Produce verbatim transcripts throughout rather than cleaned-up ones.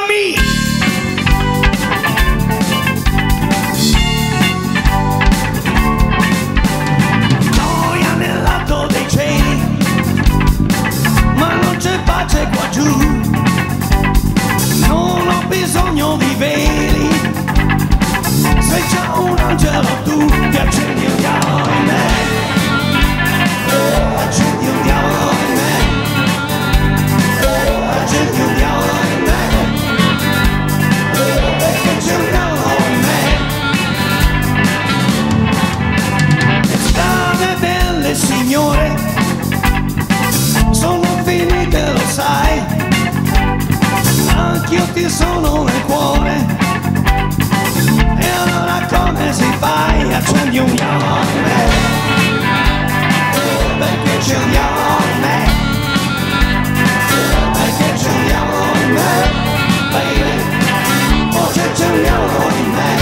me. Noia nel lato dei cieli, ma non c'è pace qua giù. Non ho bisogno di veli, sei già un angelo tu che accendi un diavolo in me. Oh, accendi un diavolo in me. Oh, accendi un diavolo in me. Oh, perché c'è un diavolo in me. Strade belle signore sono finite, lo sai. Anch'io ti sono nel cuore. E allora come si fai? Accendi un diavolo in me. Oh, perché c'è un diavolo in me. Oh, perché c'è un diavolo in me. Baby, oh, c'è, c'è un diavolo in me.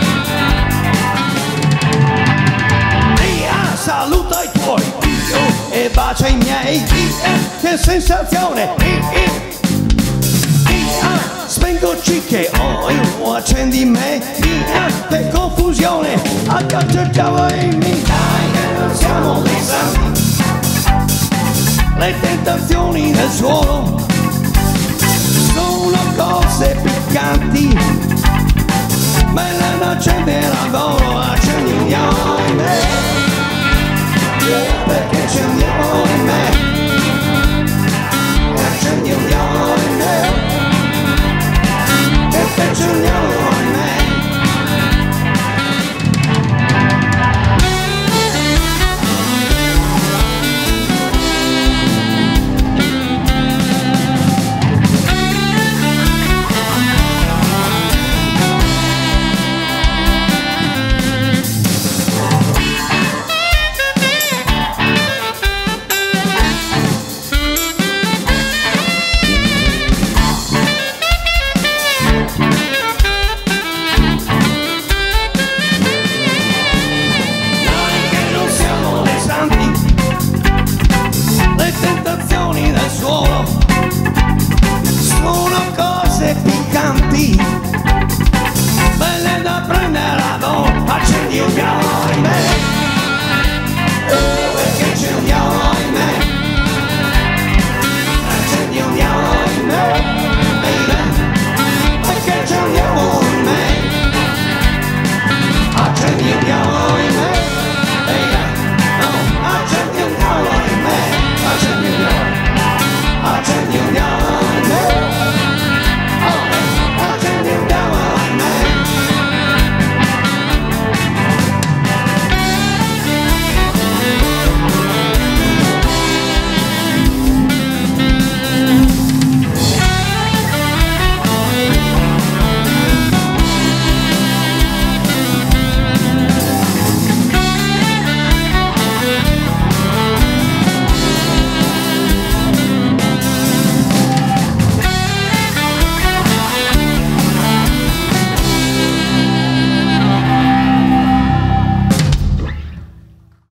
Via, saluta i tuoi, Dio, e bacia i miei. Via, che sensazione. Via, spengo cicche, oh, io accendi me. Via, che confusione, agganciavo in me. Dai che non siamo dei santi, le tentazioni del suolo sono cose piccanti, me le accende la gola.